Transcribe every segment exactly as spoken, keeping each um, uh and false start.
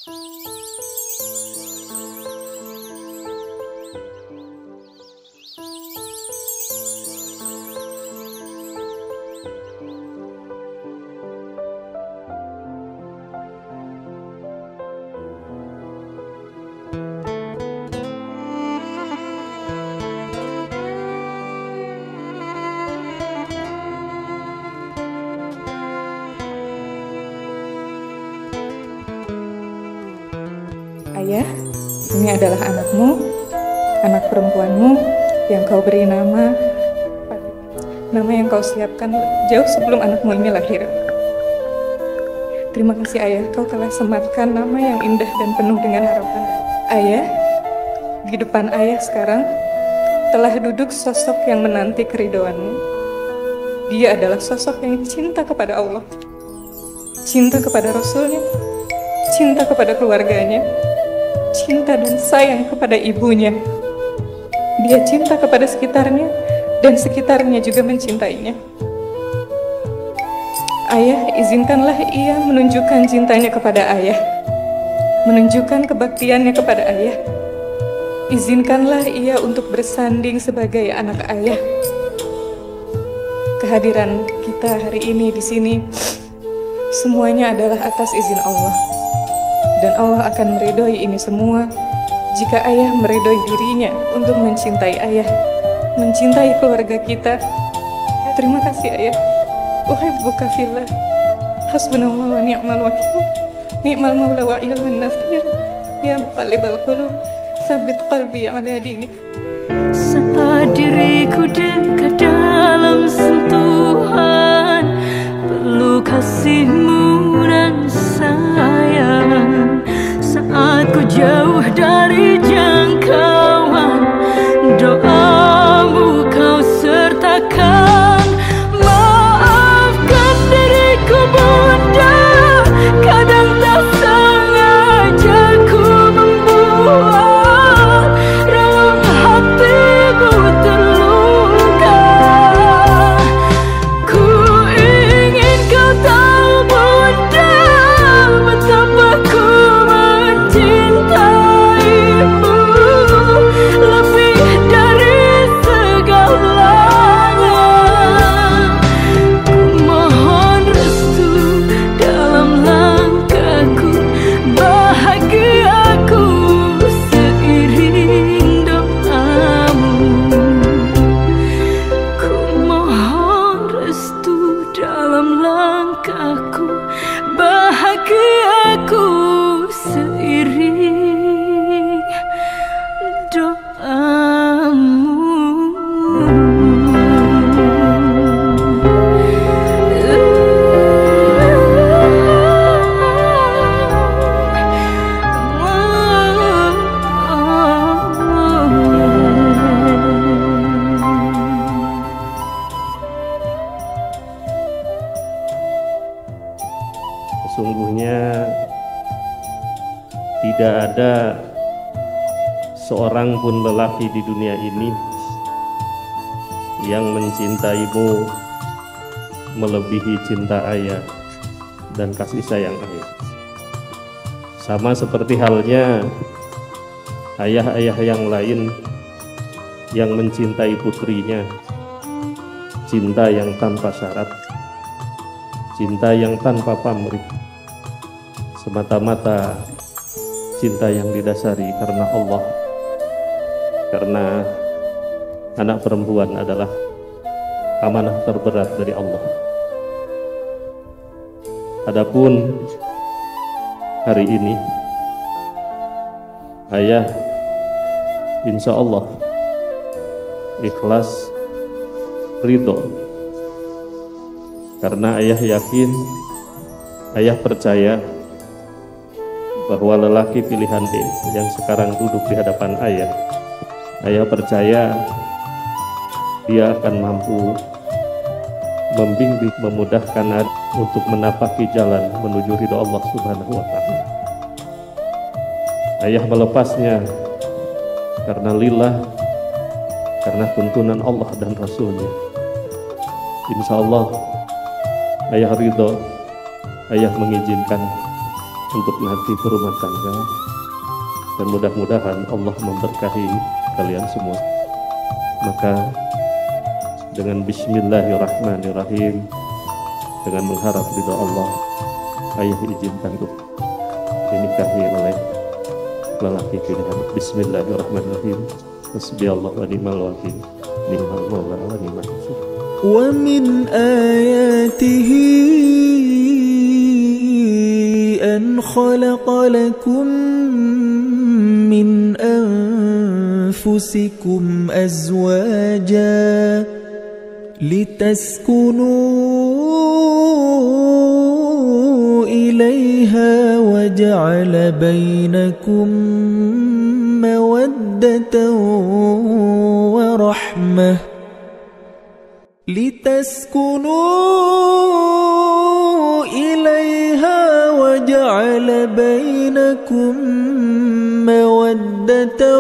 Ayah, ini adalah anakmu, anak perempuanmu yang kau beri nama, nama yang kau siapkan jauh sebelum anakmu ini lahir. Terima kasih ayah, kau telah sematkan nama yang indah dan penuh dengan harapan. Ayah, di depan ayah sekarang telah duduk sosok yang menanti keridhoanmu. Dia adalah sosok yang cinta kepada Allah, cinta kepada Rasulnya, cinta kepada keluarganya, cinta dan sayang kepada ibunya. Dia cinta kepada sekitarnya, dan sekitarnya juga mencintainya. Ayah, izinkanlah ia menunjukkan cintanya kepada ayah, menunjukkan kebaktiannya kepada ayah. Izinkanlah ia untuk bersanding sebagai anak ayah. Kehadiran kita hari ini di sini semuanya adalah atas izin Allah. Dan Allah akan meridhoi ini semua jika ayah meridhoi dirinya untuk mencintai ayah, mencintai keluarga kita. Terima kasih ayah. Uhibbuka fillah. Hasbunallah wa ni'mal wakil. Ni'mal maula wa ilman nasir. Ya muqallibal qulub, tsabbit qalbi ala dinik. Saat diriku dekat dalam sentuhan, perlu kasihmu dan sayang. Saat ku jauh dari jangkauan, doamu kau sertakan. Maafkan diriku bunda, kadang tak sengaja ku membuat relung hatimu terluka. Ku ingin kau tahu bunda, betapa ku mencintaimu lebih dari segalanya. Ku mohon restu dalam langkahku, bahagiaku seiring doamu. Ku mohon restu dalam langkahku, bahagiaku seiring doamu. Sesungguhnya tidak ada seorang pun lelaki di dunia ini yang mencintaimu melebihi cinta ayah dan kasih sayang ayah. Sama seperti halnya ayah-ayah yang lain yang mencintai putrinya, cinta yang tanpa syarat, cinta yang tanpa pamrih, semata-mata cinta yang didasari karena Allah, karena anak perempuan adalah amanah terberat dari Allah. Adapun hari ini ayah insya Allah ikhlas ridho, karena ayah yakin, ayah percaya bahwa lelaki pilihan D yang sekarang duduk di hadapan ayah, ayah percaya dia akan mampu membimbing, memudahkan untuk menapaki jalan menuju ridho Allah Subhanahu wa Ta'ala. Ayah melepasnya karena lillah, karena tuntunan Allah dan Rasulnya. Insya Allah ayah ridho, ayah mengizinkan untuk nanti berumah tangga, dan mudah-mudahan Allah memberkahi kalian semua. Maka dengan bismillahirrahmanirrahim, dengan mengharap ridha Allah, ayah izinkan untuk dinikahi oleh lelaki pilihan. Bismillahirrahmanirrahim. Hasbiyallahu wa ni'mal wakil, ni'mal maula wa ni'mal nasir. Wa min ayatihi an khalaqa lakum min anfusikum azwaja litaskunu ilayha wa ja'ala bainakum mawaddatan wa rahmah litaskunu ilayha wa ja'ala bainakum mawaddatan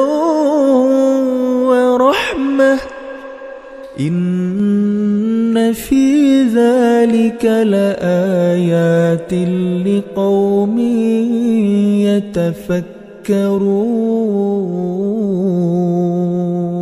wa rahmah inna fi dhalika laayatin liqaumin yatafakkarun.